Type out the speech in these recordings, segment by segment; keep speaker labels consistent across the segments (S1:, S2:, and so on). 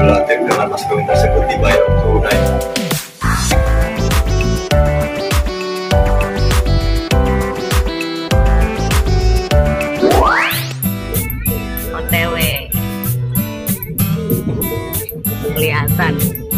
S1: apabila terkena mas kawin tersebut dibayar tunai.
S2: OTW kelihatan.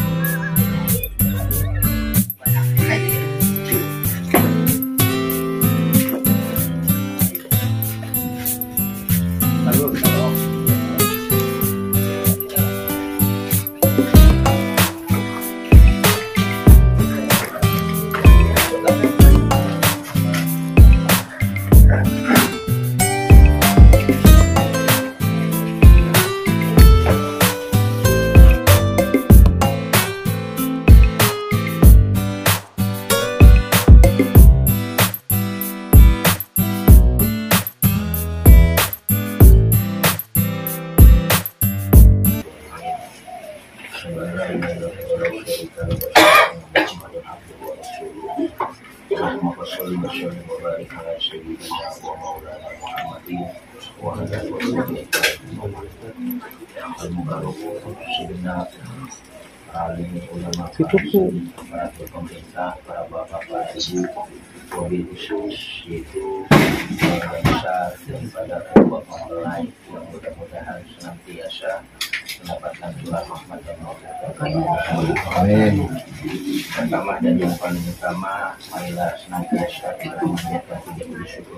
S2: Para pemerintah, para bapak, para ibu, wabil khusus yaitu keluarga besar daripada keluarga mempelai yang mudah-mudahan senantiasa mendapatkan curah rahmat dan maghfirah. Amin. Pertama dan yang paling utama, marilah senantiasa kita menjadikan puji syukur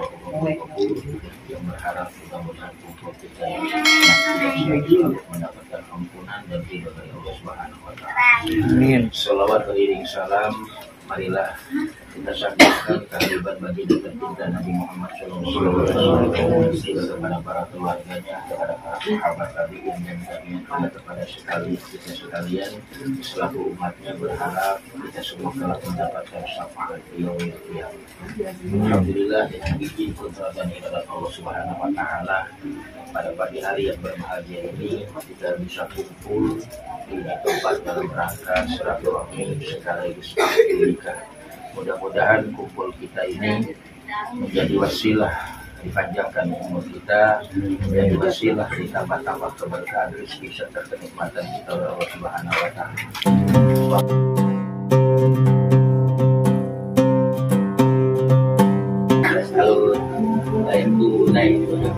S2: yang berharap mudah-mudahan kumpul kita yang senantiasa mendapatkan ampunan dan ridho dari Allah Subhanahu wa Ta'ala. Amin. Salawat beriring salam, marilah kita sampaikan kehadiran baginda tercinta Nabi Muhammad SAW kepada para keluarganya, kepada para sahabat tabi'in dan tabi'in, kepada kita sekalian selaku umatnya, berharap kita semua telah mendapatkan syafaat yaumil qiyamah. Alhamdulillah dengan izin kudrah dan iradat Allah Subhanahu wa Ta'ala, pada pagi hari yang berbahagia ini kita bisa kumpul di tempat dalam rangka silaturahmi sekaligus nikah. Mudah-mudahan kumpul kita ini menjadi wasilah dipanjangkan umur kita, menjadi wasilah ditambah-tambah keberkahan rezeki serta kenikmatan kita oleh Allah Subhanahu wa Ta'ala. Kalau itu naik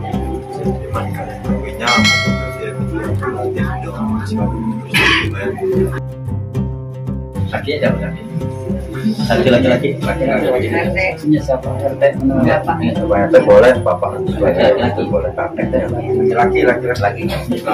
S2: sakit jauh sakit. Satu laki-laki, punya siapa? RT boleh, bapak laki-laki boleh, laki-laki.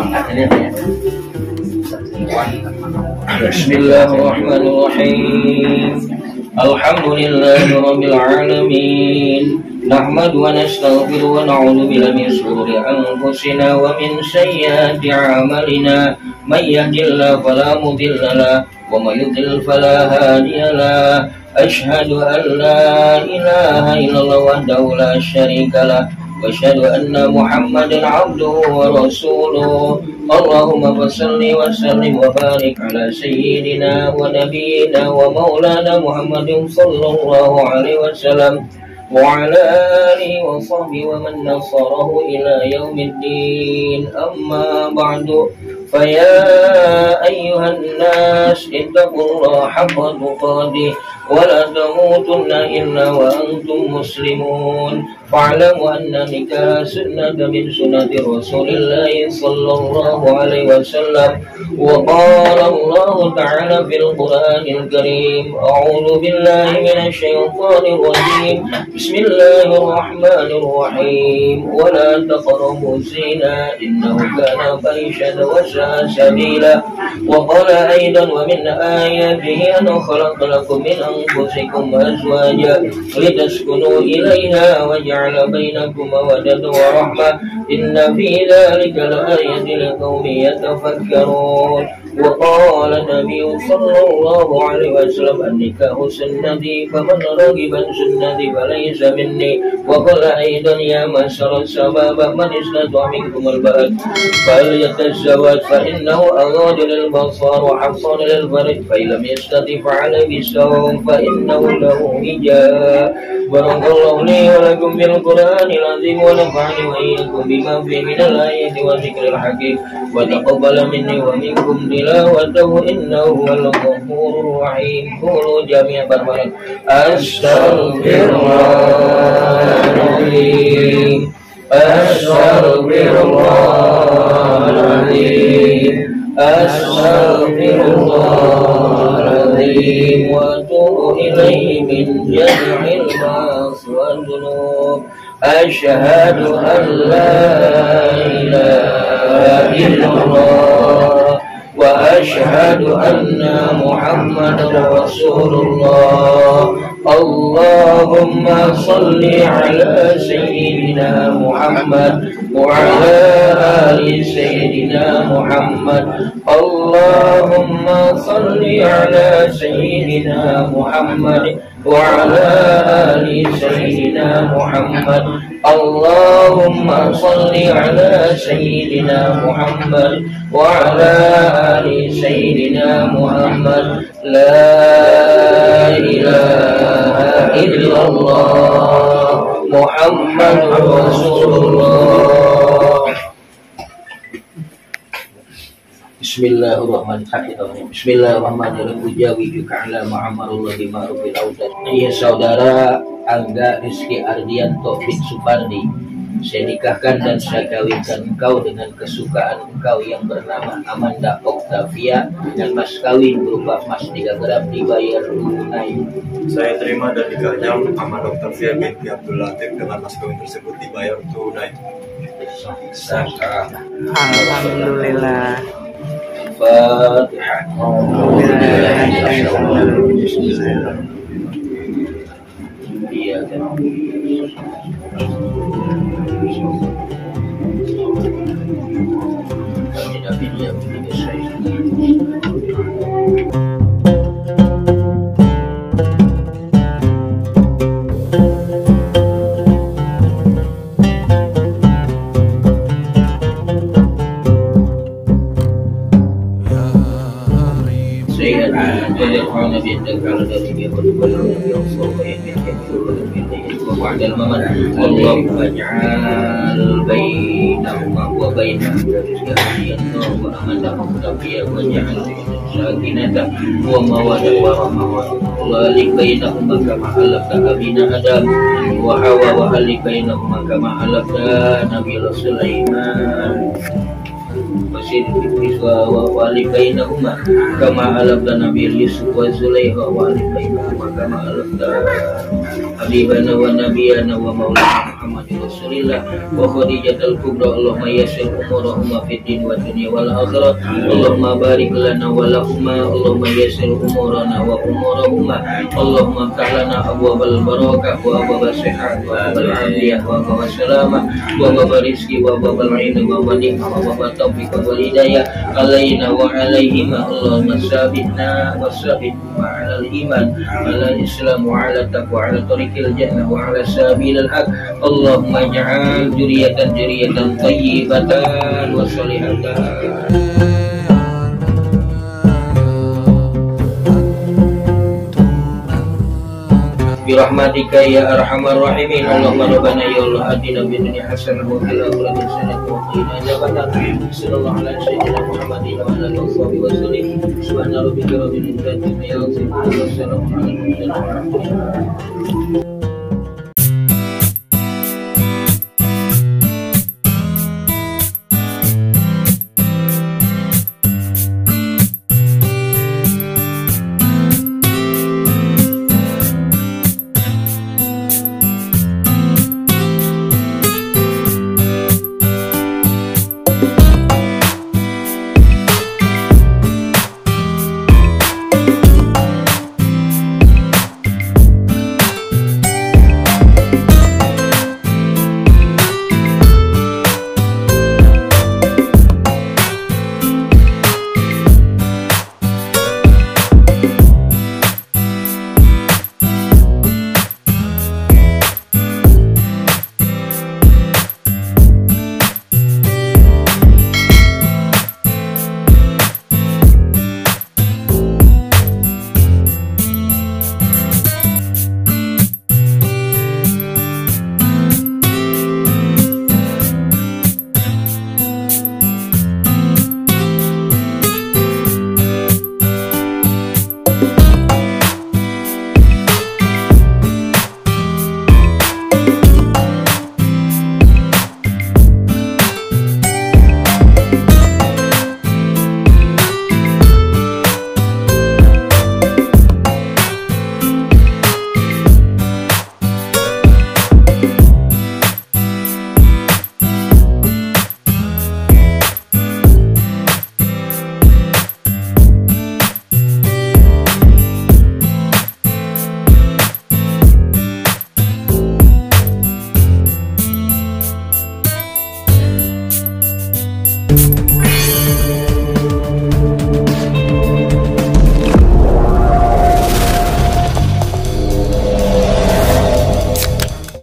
S2: Bismillahirrahmanirrahim. Alhamdulillahirabbil alamin. Nahmadu wa nastaghfiru wa na'udzu billahi min shururi anfusina wa min sayyiati a'malina. May yahdihillahu fala mudilla lahu wa may yudlil fala hadiya lahu. Asyhadu an la ilaha illallah wahdahu la syarika lahu wa asyhadu anna Muhammadan 'abduhu wa rasuluh. Allahumma shalli wa sallim wa barik ala sayyidina wa nabiyyina wa maulana Muhammadin sallallahu alaihi wasallam wa ala alihi wa sahbihi wa man nasarahu ila yaumiddin. Amma ba'du. فيا أيها الناس اتقوا الله حق تقاته ولا تموتن إلا وأنتم مسلمون فاعلموا أن النكاح سنة من سنة رسول الله صلى الله عليه وسلم وقال الله تعالى في القرآن الكريم أعوذ بالله من الشيطان الرجيم بسم الله الرحمن الرحيم ولا تقربوا الزنا إنه كان فاحشة وساء سبيلا وقال أيضا ومن آياته أن خلق لكم من أنفسكم أزواجا لتسكنوا إليها وجعل بينكم مودة ورحمة إن في ذلك لآية لقوم يتفكرون وقال النبي صلى الله عليه وسلم النكاح سنتي فمن رغب عن سنتي فليس مني وقال أيضا يا معشر الشباب من استطاع منكم الباءة فليتزوج فإنه أغض للبصر وحصن للفرج فإن لم يستطع فعليه بالصوم فإنه له وجاء بارك الله لي ولكم بالقرآن العظيم ونفعني وإياكم به بما فيه من الآيات والذكر الحكيم وتقبل مني ومنكم تلاوته إنه هو الغفور الرحيم. قولوا جميعا بربنا أستغفر الله العظيم أستغفر الله العظيم أستغفر الله العظيم وأتوب إليه من جميع المعاصي والذنوب. أشهد أن لا إله إلا الله وأشهد أن محمدا رسول الله. اللهم صل على سيدنا محمد وعلى آل سيدنا محمد. اللهم صل على سيدنا محمد وعلى آل سيدنا محمد. اللهم صل على سيدنا محمد وعلى آل سيدنا محمد. لا إله إلا الله محمد رسول الله. Bismillahirrahmanirrahim. Bismillahirrahmanirrahim. Ujawijuka ala Muhammadullah bima'rufil awdad. Ya saudara Angga Rizky Ardianto bin Supardi, saya nikahkan dan saya kawinkan engkau dengan kesukaan engkau yang bernama Amanda Octavia dengan mas kawin berupa emas 3 gram dibayar tunai.
S1: Saya terima dan nikahnya Amanda Octavia binti Abdul Latif dengan mas kawin tersebut dibayar tunai.
S3: Alhamdulillah.
S2: Fatihah. Iya kan. وبعد الممات اللهم اجعل بينهما وبين رزقنا النور وأمنا مختفيا واجعل ساكنة ومودة ورحمة وألف بينهما كما ألفت بين آدم وحواء وألف بينهما كما ألفت نبي سليمان وألف بينهما كما ألفت نبي يوسف وزليخا وألف بينهما كما ألفت حبيبنا ونبينا ومولانا محمد رسول الله وخديجة الكبرى. اللهم يسر أمورهما في الدين والدنيا والآخرة. اللهم بارك لنا ولهما. اللهم يسر أمورنا وأمورهما. اللهم افتح لنا أبواب البركة وأبواب الصحة وأبواب العافية وأبواب السلامة وأبواب الرزق وأبواب العلم وأبواب النعمة وأبواب التوفيق والهداية علينا وعليهما. اللهم ثبتنا وثبتنا على الإيمان على الإسلام وعلى التقوى وعلى طريق الجنة وعلى سبيل الحق. اللهم اجعل ذرية طيبة وصالحة. Birahmatika ya arhamar rahimin. Allahumma rabbana ya Allah atina fid dunya hasanah wa fil akhirati hasanah wa qina adzabannar. Sallallahu ala sayyidina Muhammadin wa ala alihi wa sallam. Subhana rabbika rabbil izzati amma yasifun wa salamun alal mursalin.